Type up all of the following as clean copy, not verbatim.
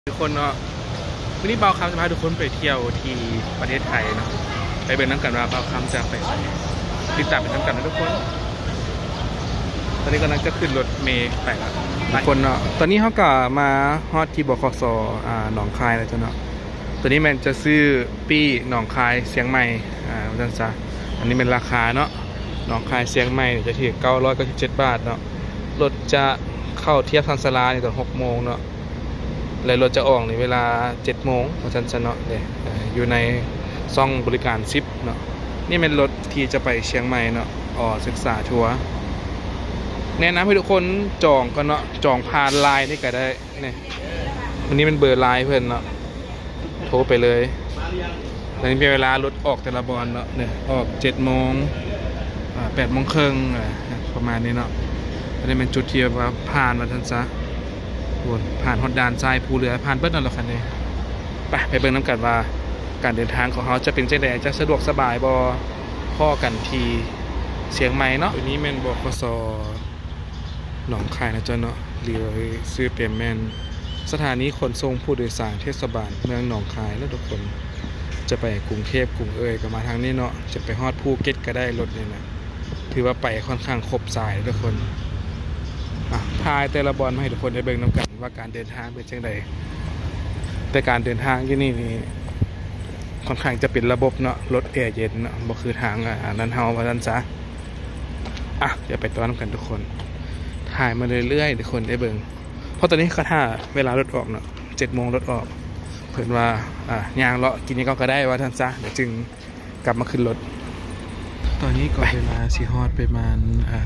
ทุกคนเนาะวันนี้เบาคำจะพาทุกคนไปเที่ยวที่ประเทศไทยเนาะไปเป็นน้ำกันว่าเบาคำจะไปติดตามเป็นน้ำกันนะทุกคนตอนนี้กำลังจะขึ้นรถเมล์ไปแล้วทุกคนเนาะตอนนี้เขาก็มาฮอดที่บขสหนองคายแล้วจ้ะเนาะตัวนี้มันจะซื้อปี้หนองคายเชียงใหม่จันซะอันนี้เป็นราคาเนาะหนองคายเชียงใหม่จะที่997 บาทเนาะรถจะเข้าเทียบทันสลาในตอน6 โมงเนาะเลยรถจะออกในเวลา7 โมงเพราะฉะนั้นเนาะเลยอยู่ในซ่องบริการซิปเนาะนี่เป็นรถที่จะไปเชียงใหม่เนาะศึกษาทัวร์แนะนำให้ทุกคนจองกันเนาะจองผ่านไลน์ได้ก็ได้เนี่ยวันนี้เป็นเบอร์ไลน์เพื่อนเนาะโทรไปเลยตอนนี้เป็นเวลารถออกแต่ละบอลเนาะเนี่ยออก7 โมง8 โมงครึ่งประมาณนี้เนาะอันนี้เป็นจุดที่ว่าผ่านมาทันซะผ่านฮอดด่านทรายภูเรือผ่านเบิ้ลนั่นแหละคันนี้ไปเบิ่งน้ำกันว่าการเดินทางของเขาจะเป็นจังได๋จะสะดวกสบายบ่พ่อกันที่เชียงใหม่เนาะวันนี้แม่นบขสหนองคายนะจ๊ะเนาะหรือซื้อเปลี่ยนแม่นสถานีขนส่งผู้โดยสารเทศบาลเมืองหนองคายแล้วทุกคนจะไปกรุงเทพกรุงเอยก็มาทางนี้เนาะจะไปฮอดภูเก็ตก็ได้รถนี่นะถือว่าไปค่อนข้างครบสายทุกคนพายแต่ละบอลมาให้ทุกคนได้เบิ่งน้ำกันว่าการเดินทางเป็นจังไดแต่การเดินทางที่นี่ค่อนข้างจะเป็นระบบเนาะรถแอร์เย็นเนาะบ่คือทางนั้นเฮาว่าซั่นซะเดี๋ยวไปต้อนรับกันทุกคนถ่ายมาเรื่อยๆทุกคนได้เบิ่งเพราะตอนนี้ก็ถ้าเวลารถออกเนาะ7 โมงรถออกเพิ่นว่ายางเลาะกินนี่ก็ได้ว่าซั่นซะเดี๋ยวจึงกลับมาขึ้นรถตอนนี้ก็เวลาสิฮอดประมาณ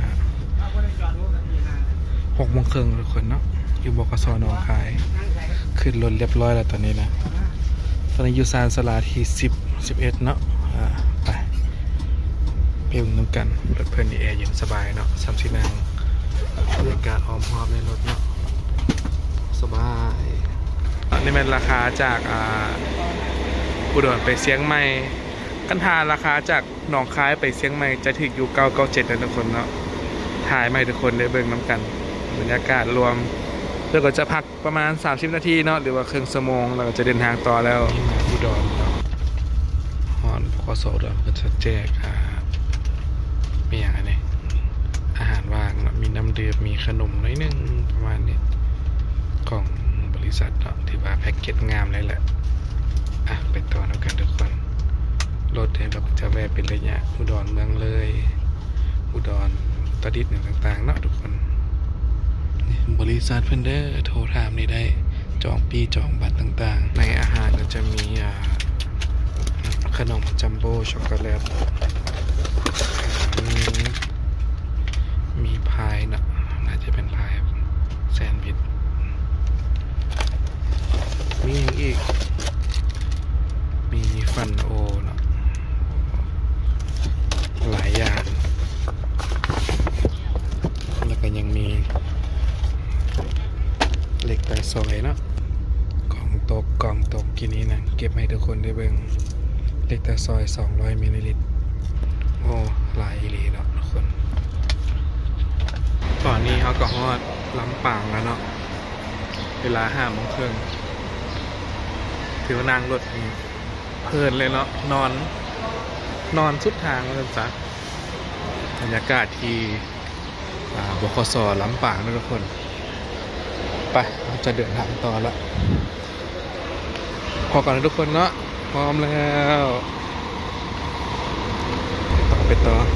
6 โมงครึ่งทุกคนเนาะอยู่บขสหนองคายขึ้นรถเรียบร้อยแล้วตอนนี้นะตอนนี้อยู่ซานสลาที่10 11เนาะไปเพิ่มน้ำกันรถเพื่อนดีแอร์เย็นสบายเนาะ30 นางบรรยากาศอ้อมหอบในรถเนาะสบายนี่เป็นราคาจากอุดรไปเชียงใหม่กันทาราคาจากหนองคายไปเชียงใหม่จะถึงอยู่997นะทุกคนเนาะถ่ายมาให้ทุกคนได้เบิ่งน้ำกันบรรยากาศรวมแล้วก็จะพักประมาณ30 นาทีเนาะหรือว่าครึ่งชั่วโมงเราก็จะเดินทางต่อแล้วที่มาอุดรเนาะฮอนพอโซดก็จะแจกมีอย่างไรอาหารว่างเนาะมีน้ำดื่มมีขนมน้อยนึงประมาณนี้ของบริษัทเนาะถือว่าแพ็กเกจงามเลยแหละไปต่อน้ำกันทุกคนรถเราจะแวะเป็นระยะอุดรเมืองเลยอุดรตะดิษฐ์ต่างๆเนาะทุกคนบริษัทเพิ่นเด้อโทรถามนี่ได้จองปีจองบัตรต่างๆในอาหารก็จะมีขนมจัมโบ้ช็อกโกแลตมีพายเนาะน่าจะเป็นพายแซนด์วิชมีอย่างอีกมีฟันโอเนาะหลายอย่างแล้วก็ยังมีเหล็กไตซอยเนาะกล่องตกกินนี้นะเก็บให้ทุกคนได้เบิ่งเหล็กไตซอย200 มิลลิลิตรโอ้หลายอีหลีเนาะทุกคนตอนนี้เขาก็ฮอดลำปางแล้วเนาะเวลา5 โมงครึ่งถือว่านั่งรถเพลินเลยเนาะนอนสุดทางแล้วจ้ะบรรยากาศที่บขสลำปางนะทุกคนไปเราจะเดินทางต่อละพอก่อนนะทุกคนเนาะพร้อมแล้วไปต่อ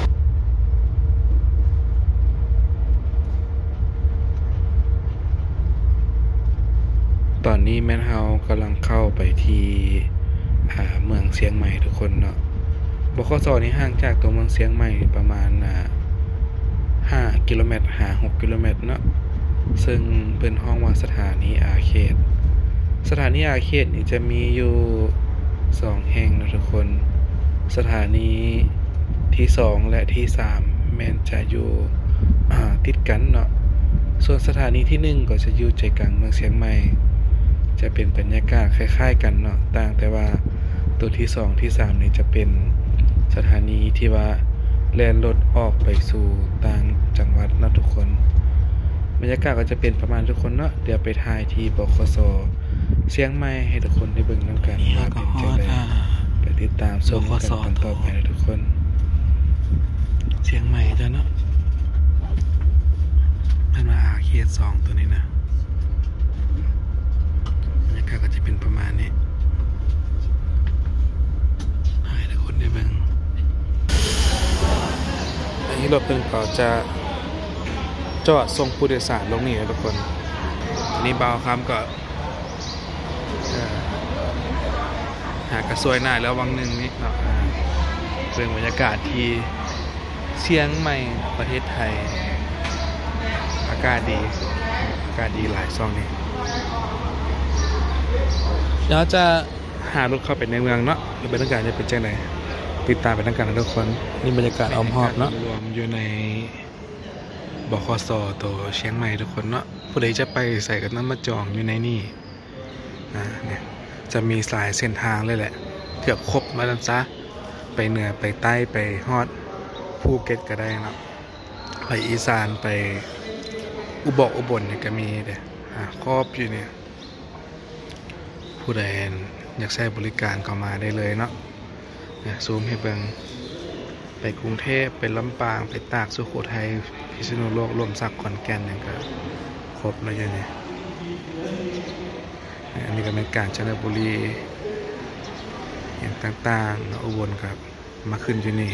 ตอนนี้แม่นเฮากำลังเข้าไปที่เมืองเชียงใหม่ทุกคนเนาะบขสนี่ห่างจากตัวเมืองเชียงใหม่ประมาณ5 กิโลเมตร6 กิโลเมตรเนาะซึ่งเป็นห้องว่าสถานีอาเขตนี่จะมีอยู่2 แห่งนะทุกคนสถานีที่2และที่3แม่นจะอยู่ติดกันเนาะส่วนสถานีที่1ก็จะอยู่ใจกลางเมืองเชียงใหม่จะเป็นบรรยากาศคล้ายๆกันเนาะต่างแต่ว่าตัวที่2ที่3นี่จะเป็นสถานีที่ว่าแล่นรถออกไปสู่ต่างจังหวัดนะทุกคนบรรยากาศก็จะเป็นประมาณทุกคนเนาะเดี๋ยวไปถ่ายที่บขสเชียงใหม่ให้ทุกคนได้เบิ่งน้ำกันว่าเป็นจังไดไปติดตามชมกันต่อไปนะทุกคนเชียงใหม่จ้ะเนาะมันมาอาเขต2ตัวนี้นะบรรยากาศก็จะเป็นประมาณนี้ให้ทุกคนได้เบิ่งอันนี้รถเพิ่งก็จะจอดส่งผู้โดยสารลงนี่นะทุกคนอันนี้เบาครับก็หากระสวยหน้าแล้ววังหนึ่งนี่เนาะเป็นบรรยากาศที่เชียงใหม่ประเทศไทยอากาศดีหลายซองนี่เดี๋ยวจะหารถเข้าไปในเมืองเนาะหรือบรรยากาศจะเป็นจังไดติดตามไปทั้งกันนะทุกคนนี่บรรยากาศอ้อมหอบเนาะรวมอยู่ในบขส.ตัวเชียงใหม่ทุกคนเนาะผู้ใดจะไปใส่กันน้ำมาจองอยู่ในนี่เนี่ยจะมีสายเส้นทางเลยแหละเกือบครบมาแล้วซะไปเหนือไปใต้ไปฮอดภูเก็ตก็ได้นะไปอีสานไปอุบลเนี่ยก็มีเด้ครอบอยู่เนี่ยผู้ใดอยากใช้บริการก็มาได้เลยเนาะซูมให้เบิ่งไปกรุงเทพไปลำปางไปตากสุโขทัยพิษณุโลกรวมสักขอนแก่นเนี่ยก็ครบเลยเนี่ยอันนี้ก็เป็นกาญจนบุรีอย่างต่างๆอุบลครับมาขึ้นที่นี่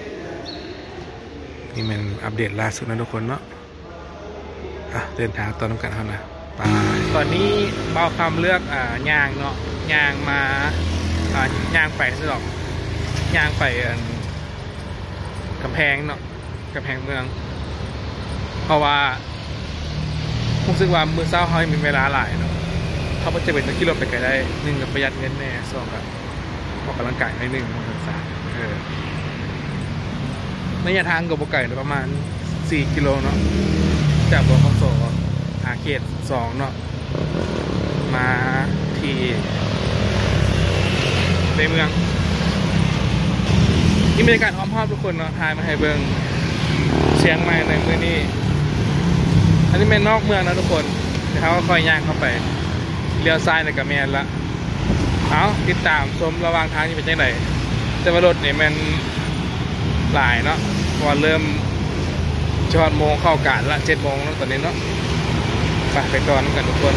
นี่มันอัปเดตล่าสุดนะทุกคนเนาะเดินทางตอนน้ำกันเท่านะตอนนี้เบาคำเลือกยางเนาะยางมายางไปสะดอกยางไปกำแพงเนาะกำแพงเมืองเพราะว่ารู้สึกว่ามือเศร้าเขามีเวลาหลายเนาะเขาจะเป็นกิโลไปไกลได้1กับประหยัดเงินแน่2กับออกกำลังกายใน1ของ3ระยะทางกับโบไก่ประมาณ4 กิโลเนาะจากบขส.อาเขต2เนาะมาที่ในเมืองนี่บรรยากาศอ้อมหอบทุกคนเนาะทายมาให้เบิ่งเชียงใหม่ในมื้อนี้อันนี้เป็นนอกเมืองนะทุกคนเดี๋ยวเขาก็ค่อยย่างเข้าไปเลี้ยวซ้ายในกระเมียนละเอาติดตามชมระหว่างทางนี่เป็นยังไงแต่ว่ารถเนี่ยมันหลายเนาะพอเริ่มจอดโมงเข้ากาดละ7 โมงแล้วตอนนี้เนาะไปก่อนกันทุกคน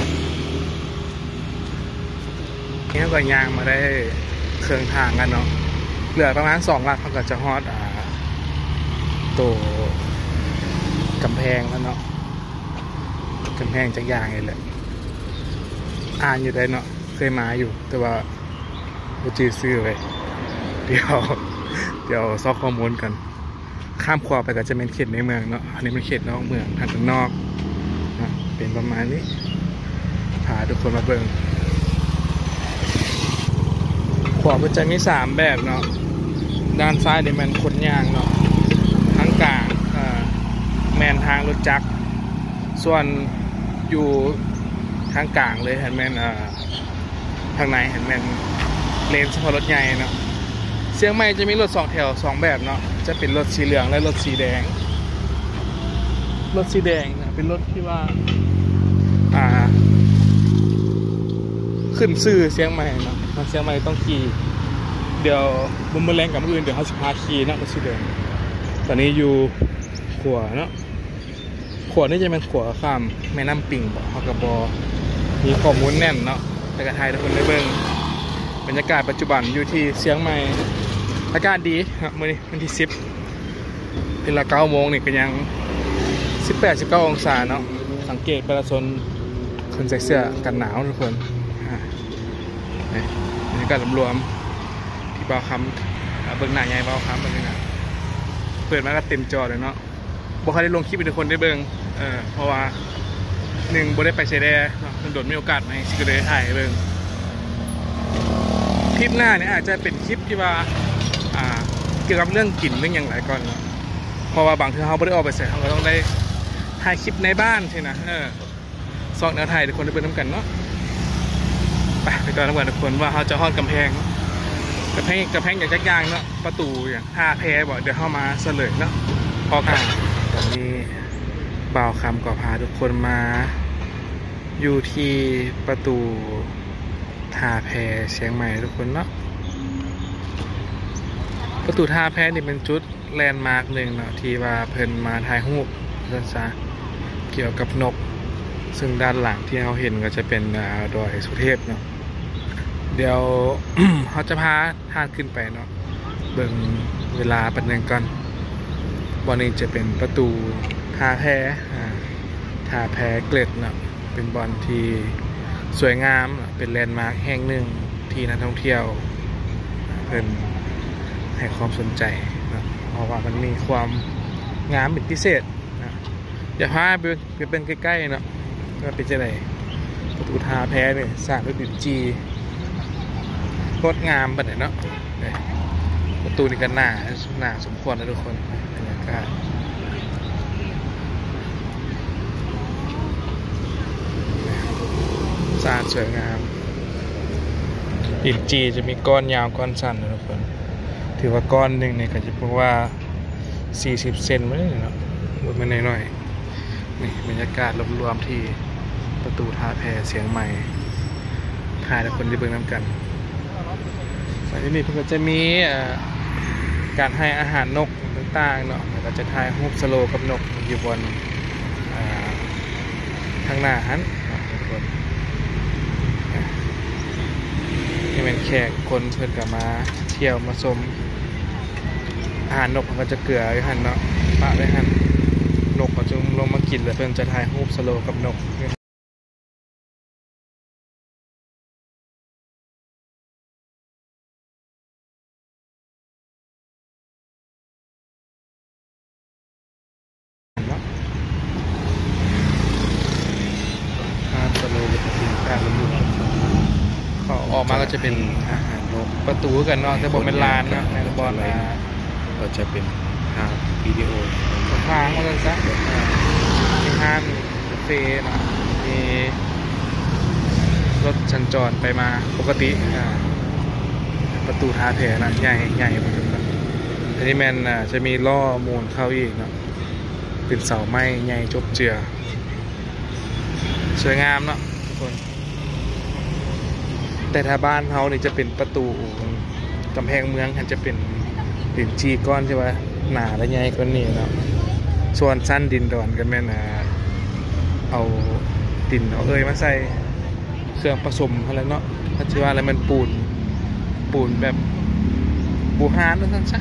นี่ก็ย่างมาได้เครื่องทางกันเนาะเหลือประมาณ2 ลักเขาก็จะฮอดตัวกำแพงแล้วเนาะกำแพงจากยางนี่แหละอ่านอยู่ได้เนาะเคยมาอยู่แต่ว่าบ่จื้อซื้อไว้เดี๋ยวซอกข้อมูลกันข้ามขวาไปก็จะเป็นเขตในเมืองเนาะอันนี้เป็นเขตนอกเมืองทางนอกนะเป็นประมาณนี้พาทุกคนมาเบิ่งขวามันจะมี3 แบบเนาะด้านซ้ายเนี่ยมันขนยางเนาะทางกลางแมนทางรถจักรส่วนอยู่ทางกลางเลยเห็นแมนทางในเห็นแมนเลนเฉพาะรถใหญ่เนาะเชียงใหม่จะมีรถ2 แถว 2 แบบเนาะจะเป็นรถสีเหลืองและรถสีแดงรถสีแดงเนี่ยเป็นรถที่ว่าขึ้นซื่อเชียงใหม่เนาะเชียงใหม่ต้องขี่เดี๋ยวบุมเบอร์แรงกับอื่นเดี๋ยวเขาจะพาขี่นะรถสีแดงตอนนี้อยู่ขวาเนาะขวานี่จะเป็นขวาข้ามแม่น้ำปิ่งบ่เขากระบอมีข้อมูลแน่นเนาะแต่กระไทยทุกคนได้เบิ่งบรรยากาศปัจจุบันอยู่ที่เชียงใหม่อากาศดีครับมื้อนี้วันที่10เป็นละ9 โมงนี่ก็ยัง18-19 องศาเนาะสังเกตประชาชนคนใส่เสื้อกันหนาวทุกคนบรรยากาศรวมๆที่เบาคำเบิ่งหน้าใหญ่เบาคำเป็นยังไงเปิดมาก็เต็มจอเลยเนาะบอกเขาได้ลงคลิปให้ทุกคนได้เบิ่งเพราะว่า1บ่ได้ไปเชยแดนโดนมีโอกาสไหมสิก็เลยถ่ายเบิ่งคลิปหน้าเนี่ยอาจจะเป็นคลิปที่ว่าเกี่ยวกับเรื่องกลิ่นเรื่องอย่างไรก่อนเนาะเพราะว่าบางทีเขาไม่ได้ออกไปใส่เขาก็ต้องได้ถ่ายคลิปในบ้านใช่ไหมซอกแนวไทยทุกคนได้เบิ่งน้ำกันเนาะไปก่อนทุกคนว่าเขาจะฮอดกำแพงอย่างจักรยางเนาะประตูอย่างท่าแพบอกเดี๋ยวเข้ามาเสลยเนาะพอกันตอนนี้บ่าวคำก็พาทุกคนมาอยู่ที่ประตูท่าแพเชียงใหม่ทุกคนเนาะประตูท่าแพนี่เป็นจุดแลนด์มาร์กหนึ่งเนาะที่ว่าเพิ่นมาถ่ายรูปซะเกี่ยวกับนกซึ่งด้านหลังที่เราเห็นก็จะเป็นดอยสุเทพเนาะเดี๋ยว เขาจะพาท่านขึ้นไปเนาะเบิ่งเวลาปันหนึ่งก่อนวันนี้จะเป็นประตูท่าแพท่าแพเกล็ดเนาะเป็นบอลที่สวยงามเป็นแลนด์มาร์คแห่งหนึ่งที่นักท่องเที่ยวเพิ่นให้ความสนใจนะเพราะว่ามันมีความงามเป็นพิเศษนะอย่าพาไปเป็นใกล้ๆเนาะก็เป็นจะไหนประตูท่าแพเนี่ยสร้างด้วยดินจีงดงามปะเนี่ยเนาะประตูนี่ก็หนาสมควรนะทุกคนบรรยากาศสะอาดสวยงามดินจีจะมีก้อนยาวก้อนสั้นนะทุกคนถือว่าก้อนหนึ่งเนี่ยก็จะบอกว่า40 เซนไม่ได้เนาะรวมมาหน่อยๆนี่บรรยากาศรวมๆที่ประตูท่าแพเชียงใหม่ถ่ายทุกคนได้เบิ่งน้ำกันที่นี่เพิ่งจะมีการให้อาหารนกต่างๆเนาะแล้วก็จะถ่ายรูปสโลว์กับนกอยู่บนทางหน้าฮันทุกคนนี่เป็นแขกคนเพิ่นกับมาเที่ยวมาชมอาหารนกมันก็จะเกลืออยู่หันเนาะปะไว้หันนกก็จะลงมากินแล้วเพิ่นจะถ่ายรูปสโลว์กับนกออกมาก็จะเป็นอาหารนกประตูกันเนาะแต่บอกเป็นลานเนาะในบอลก็จะเป็นภาพวิดีโอทางมาเลยซะมีห้างเฟ่เนาะมีรถสัญจรไปมาปกติประตูท่าแพนะใหญ่ประมาณอันนี้แมนจะมีล่อมูลเข้าอีกเนาะเป็นเสาไม้ใหญ่จบเจือสวยงามเนาะทุกคนแต่ถ้าบ้านเขานี่จะเป็นประตูกำแพงเมืองจะเป็นดินจีก้อนใช่ไหมหนาและใหญ่กว่านี้เนาะส่วนสั้นดินดอนก็แม่นเอาดินเอามาใส่เครื่องผสมอะไรเนาะพัชวาอะไรมันปูนแบบบูฮานนั่นซะ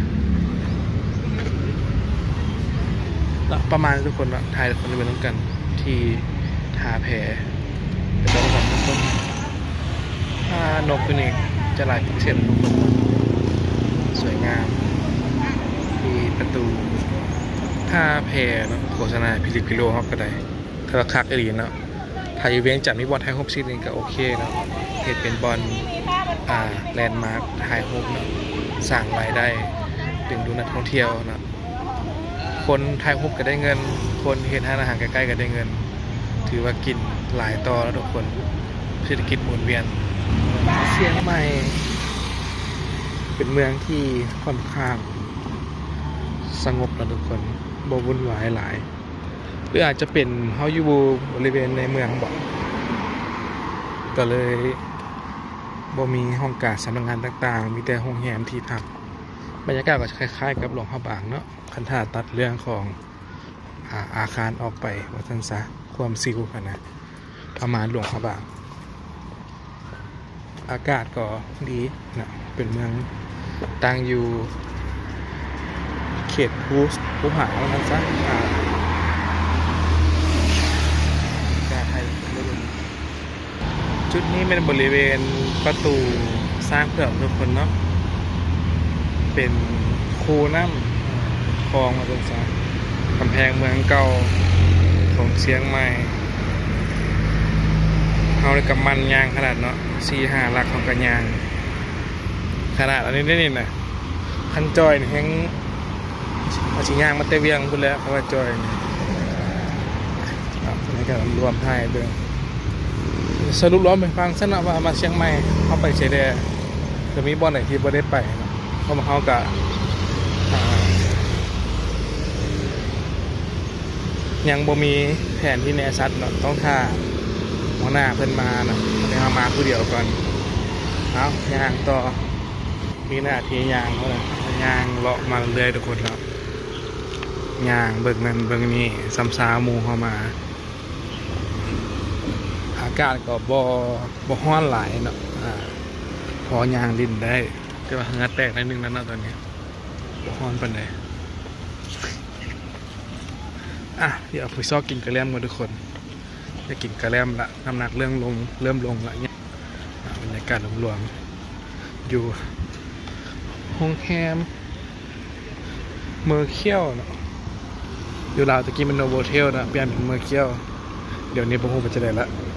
ประมาณทุกคนเนาะถ่ายทุกคนไปน้ำกันที่ท่าแพเป็นต้นแบบทุกคนนกตัวนี้จะลายพิเศษทุกคนสวยงามมีประตูท่าแพเนาะโฆษณาพิลิปิโลครับก็ได้ถ้าคักอีเนาะถ่ายเวียงจัดมีบอลไทยโฮมซีนี่ก็โอเคเนาะเหตุเป็นบอลแลนด์มาร์คไทยโฮมเนาะสร้างรายได้ดึงดูนักท่องเที่ยวเนาะคนไทยโฮมก็ได้เงินคนเห็นอาหารใกล้ๆก็ได้เงินถือว่ากินหลายต่อแล้วทุกคนเศรษฐกิจหมุนเวียนเชียงใหม่เป็นเมืองที่ค่อนข้างสงบนะทุกคนบ่วุ่นวายหลายหรืออาจจะเป็นเฮาอยู่บริเวณในเมืองบ่ก็เลยบ่มีห้องการสำนักงานต่างๆมีแต่โรงแรมที่พักบรรยากาศก็จะคล้ายๆกับหลวงพระบางเนาะคันถ้าตัดเรื่องของอาคารออกไปว่าซั่นซะความซิวกันนะประมาณหลวงพระบางอากาศก็ดีนะเป็นเมืองตั้งอยู่เขตภูผาแล้วนะจ๊ะการไทยจุดนี้เป็นบริเวณประตูสร้างเพื่อทุกคนเนาะเป็นคูน้ำคลองมาจนซะกำแพงเมืองเก่าของเชียงใหม่เอาเลยกับมันยางขนาดเนาะ4-5 ลักของกันยางขนาดอันนี้ได้นี่นะคันจอยแห้งเอาชิ้นยางมาเตะเวียงพูดแล้วเพราะว่าจอยในการรวมไทยเบื้องสรุปล้อมไปฟังสนะว่ามาเชียงใหม่เข้าไปเฉยเลยจะมีบอลไหนที่บ่ได้ไปเพราะมาเขากะยังบ่มีแผนที่แน่ชัดเนาะต้องท่าหัวหน้าเพิ่นมานะเดี๋ยวมาผู้เดียวก่อนเอาย่างต่อมีหน้าที่ย่างเขาเลยย่างเลาะมาเรื่อยทุกคนแล้วย่างเบิ่งนั่นเบิ่งนี่ซ้ำซาหมูเข้ามาอากาศก็บ่ฮ้อนหลายเนาะพอย่างดินได้แต่ว่าเหงื่อแตกนิดนึงแล้วเนาะตอนนี้บ่ฮ้อนปานใดเดี๋ยวไปซอกกินกระเล่มกันทุกคนจะกินกระเล่มละน้ำหนักเริ่มลงละเนี่ยบรรยากาศรวมๆอยู่ห้องแฮมเมอร์เคียวเนาะอยู่ลาวตะกี้มันโนโวเทลนะเปลี่ยนเป็นเมอร์เคียวเดี๋ยวนี้ผมคงไปจะได้ละ